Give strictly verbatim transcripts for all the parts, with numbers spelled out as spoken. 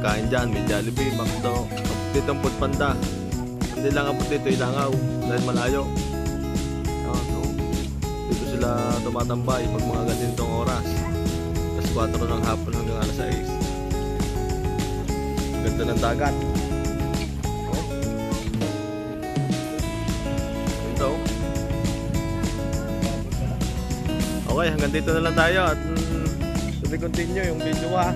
pagkain dyan. May Jollibee, McDo, dito ang Food Panda. Hindi lang ang dito ilangaw dahil malayo. Uh, no? Dito sila tumatambay pag mga ganitong oras. Alas kwatro ng hapon hanggang alas sais. Ganda ng dagat. Oh. Ito. Okay, hanggang dito na lang tayo at mm, to continue yung video ha.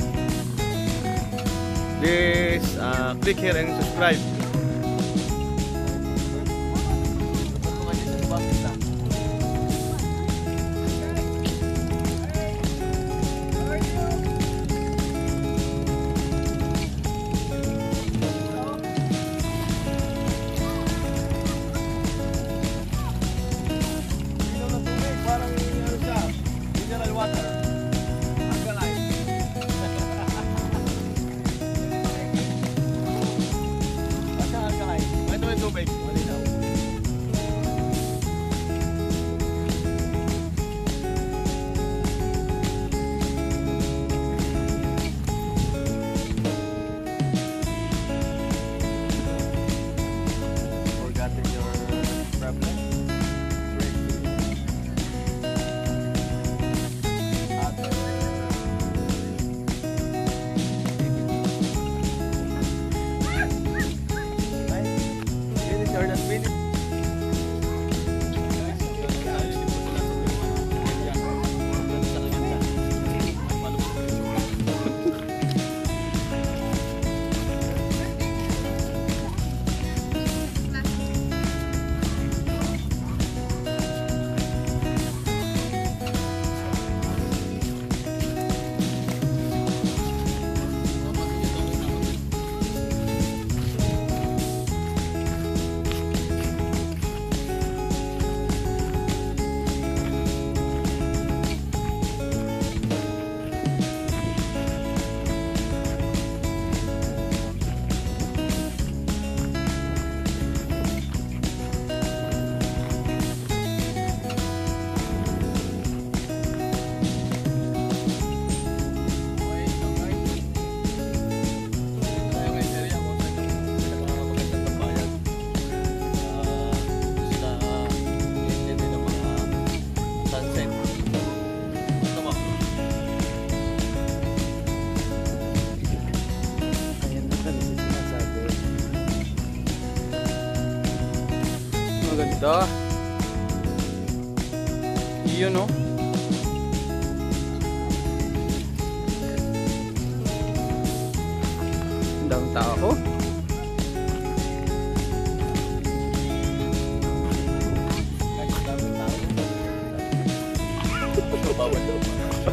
Please uh, click here and subscribe. Maganda. Iyon no. Ang daming tao. Bawal daw.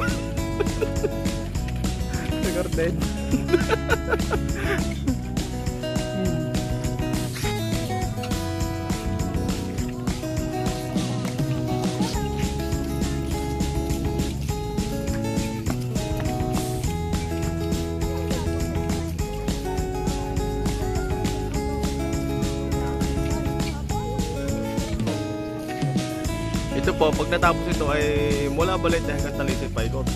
Sa garden. Ito po, pag natapos ito ay mula Balete hanggang Talisay paikot.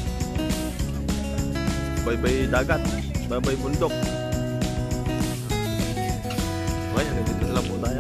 Bye-bye dagat, bye-bye bundok. Okay, hanggang dito na lang po tayo.